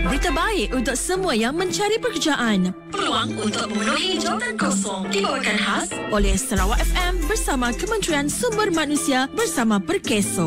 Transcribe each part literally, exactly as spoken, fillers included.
Berita baik untuk semua yang mencari pekerjaan. Peluang untuk memenuhi jawatan kosong dibawakan khas oleh Sarawak F M bersama Kementerian Sumber Manusia bersama Perkeso.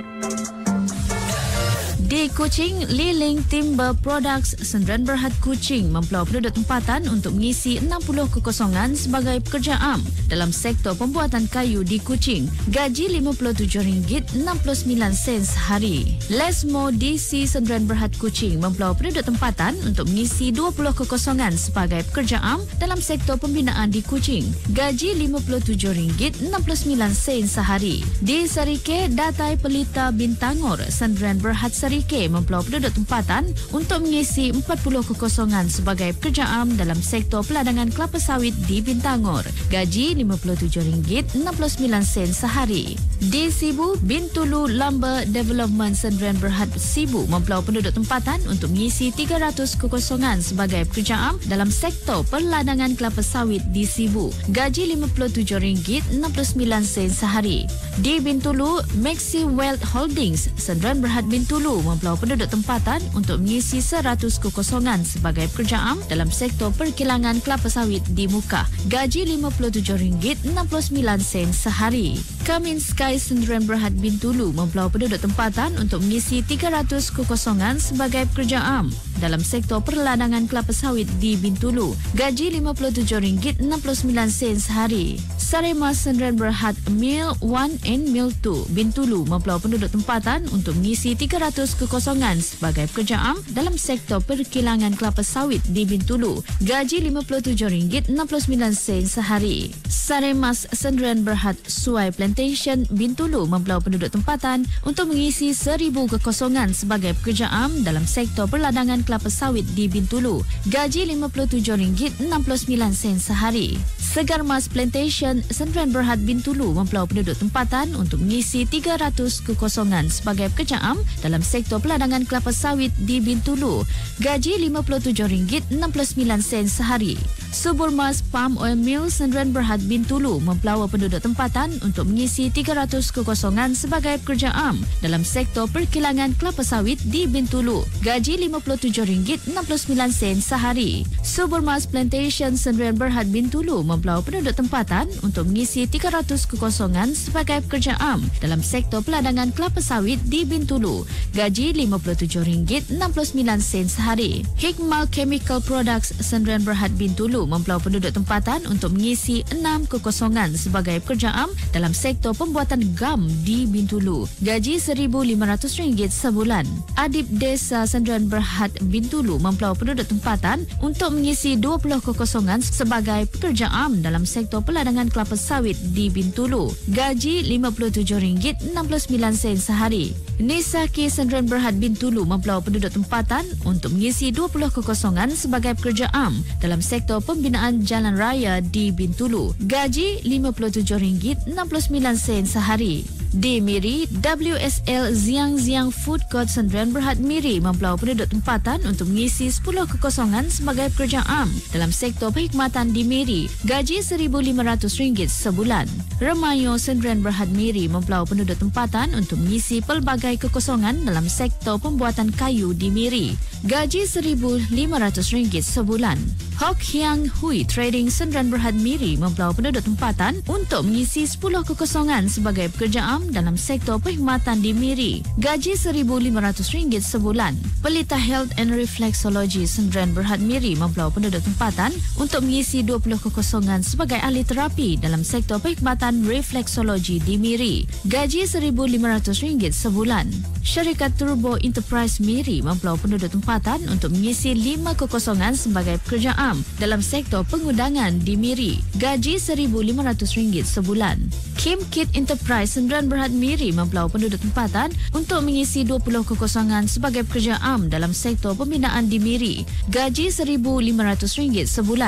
Di Kuching, Liling Timber Products Sdn Bhd Kuching mempeluang penduduk tempatan untuk mengisi enam puluh kekosongan sebagai pekerja am dalam sektor pembuatan kayu di Kuching. Gaji lima puluh tujuh ringgit enam puluh sembilan sen sehari. Lesmo D C Sdn Bhd Kuching mempeluang penduduk tempatan untuk mengisi dua puluh kekosongan sebagai pekerja am dalam sektor pembinaan di Kuching. Gaji lima puluh tujuh ringgit enam puluh sembilan sen sehari. Di Sarike, Datai Pelita Bintangor Sdn Bhd Sarike mempeluang penduduk tempatan untuk mengisi empat puluh kekosongan sebagai pekerja am dalam sektor peladangan kelapa sawit di Bintangor. Gaji lima puluh tujuh ringgit enam puluh sembilan sen sehari. Di Sibu, Bintulu Lumber Development Sdn Bhd Sibu mempeluang penduduk tempatan untuk mengisi tiga ratus kekosongan sebagai pekerja am dalam sektor peladangan kelapa sawit di Sibu. Gaji lima puluh tujuh ringgit enam puluh sembilan sen sehari. Di Bintulu, Maxi Wealth Holdings Sdn Bhd Bintulu mempeluang penduduk tempatan untuk mengisi seratus kekosongan sebagai pekerja am dalam sektor perkilangan kelapa sawit di Mukah. Gaji lima puluh tujuh ringgit enam puluh sembilan sen sehari. Kamin Sky Sdn Bhd Bintulu mempeluang penduduk tempatan untuk mengisi tiga ratus kekosongan sebagai pekerja am dalam sektor perladangan kelapa sawit di Bintulu. Gaji lima puluh tujuh ringgit enam puluh sembilan sen sehari. Sarema Sdn Bhd Mill one and Mill two Bintulu mempeluang penduduk tempatan untuk mengisi tiga ratus kekosongan sebagai pekerja am dalam sektor perkilangan kelapa sawit di Bintulu. Gaji lima puluh tujuh ringgit enam puluh sembilan sen sehari. Saremas Sdn Bhd Suai Plantation Bintulu mempeluang penduduk tempatan untuk mengisi seribu kekosongan sebagai pekerja am dalam sektor perladangan kelapa sawit di Bintulu. Gaji lima puluh tujuh ringgit enam puluh sembilan sen sehari. Segarmas Plantation Sdn Bhd Bintulu mempeluang penduduk tempatan untuk mengisi tiga ratus kekosongan sebagai pekerja am dalam sektor peladangan kelapa sawit di Bintulu. Gaji lima puluh tujuh ringgit enam puluh sembilan sen sehari. Suburmas Palm Oil Mill Sdn Bhd Bintulu mempelawa penduduk tempatan untuk mengisi tiga ratus kekosongan sebagai pekerja am dalam sektor perkilangan kelapa sawit di Bintulu. Gaji lima puluh tujuh ringgit enam puluh sembilan sen sehari. Suburmas Plantation Sdn Bhd Bintulu mempelawa penduduk tempatan untuk mengisi tiga ratus kekosongan sebagai pekerja am dalam sektor peladangan kelapa sawit di Bintulu. Gaji lima puluh tujuh ringgit enam puluh sembilan sen sehari. Hikmal Chemical Products Sdn Bhd Bintulu mempelawa penduduk tempatan untuk mengisi enam kekosongan sebagai pekerja am dalam sektor pembuatan gam di Bintulu. Gaji seribu lima ratus ringgit sebulan. Adib Desa Sdn Bhd Bintulu mempelawa penduduk tempatan untuk mengisi dua puluh kekosongan sebagai pekerja am dalam sektor peladangan kelapa sawit di Bintulu. Gaji lima puluh tujuh ringgit enam puluh sembilan sen sehari. Nisaki Sdn Bhd Bintulu mempelawa penduduk tempatan untuk mengisi dua puluh kekosongan sebagai pekerja am dalam sektor pembinaan jalan raya di Bintulu. Gaji lima puluh tujuh ringgit enam puluh sembilan sen sehari. Di Miri, W S L Ziang Ziang Food Court Sdn Bhd Miri mempelawa penduduk tempatan untuk mengisi sepuluh kekosongan sebagai pekerja am dalam sektor perkhidmatan di Miri. Gaji seribu lima ratus ringgit sebulan. Remayo Sdn Bhd Miri mempelawa penduduk tempatan untuk mengisi pelbagai kekosongan dalam sektor pembuatan kayu di Miri. Gaji seribu lima ratus ringgit sebulan. Hock Hiang Hui Trading Sdn Bhd Miri mempelawa penduduk tempatan untuk mengisi sepuluh kekosongan sebagai pekerja am dalam sektor perkhidmatan di Miri. Gaji seribu lima ratus ringgit sebulan. Pelita Health and Reflexology Sdn Bhd Miri mempelawa penduduk tempatan untuk mengisi dua puluh kekosongan sebagai ahli terapi dalam sektor perkhidmatan reflexology di Miri. Gaji seribu lima ratus ringgit sebulan. Syarikat Turbo Enterprise Miri mempelawa penduduk tempatan untuk mengisi lima kekosongan sebagai pekerja am dalam sektor pengundangan di Miri. Gaji seribu lima ratus ringgit sebulan. Kim Kit Enterprise Sdn Bhd Miri mempelawa penduduk tempatan untuk mengisi dua puluh kekosongan sebagai pekerja am dalam sektor pembinaan di Miri. Gaji seribu lima ratus ringgit sebulan.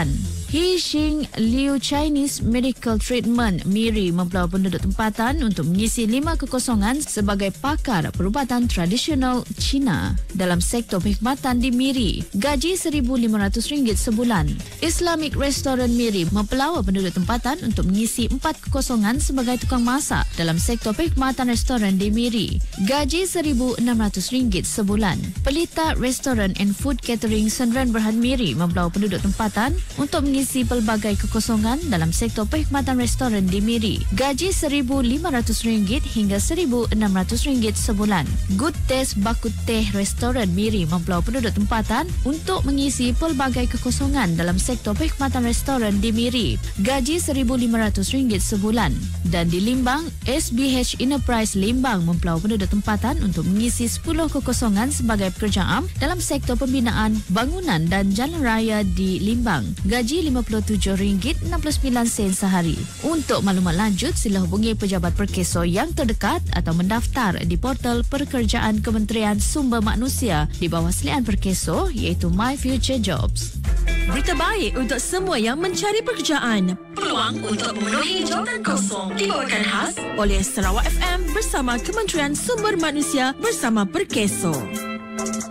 He Xing Liu Chinese Medical Treatment MIRI mempeluang penduduk tempatan untuk mengisi lima kekosongan sebagai pakar perubatan tradisional Cina dalam sektor perkhidmatan di MIRI. Gaji seribu lima ratus ringgit sebulan. Islamic Restaurant MIRI mempeluang penduduk tempatan untuk mengisi empat kekosongan sebagai tukang masak dalam sektor perkhidmatan restoran di MIRI. Gaji seribu enam ratus ringgit sebulan. Pelita Restaurant and Food Catering Sdn Bhd MIRI mempeluang penduduk tempatan untuk mengisi isi pelbagai kekosongan dalam sektor perkhidmatan restoran di MIRI. Gaji seribu lima ratus ringgit hingga seribu enam ratus ringgit sebulan. Good Taste Bakut Teh Restoran MIRI mempeluang penduduk tempatan untuk mengisi pelbagai kekosongan dalam sektor perkhidmatan restoran di MIRI. Gaji seribu lima ratus ringgit sebulan. Dan di Limbang, S B H Enterprise Limbang mempeluang penduduk tempatan untuk mengisi sepuluh kekosongan sebagai pekerja am dalam sektor pembinaan, bangunan dan jalan raya di Limbang. Gaji lima puluh tujuh ringgit enam puluh sembilan sen sehari. Untuk maklumat lanjut, sila hubungi pejabat Perkeso yang terdekat atau mendaftar di portal Pekerjaan Kementerian Sumber Manusia di bawah selian Perkeso iaitu My Future Jobs. Berita baik untuk semua yang mencari pekerjaan. Peluang untuk memenuhi jawatan kosong dibawakan khas oleh Sarawak F M bersama Kementerian Sumber Manusia bersama Perkeso.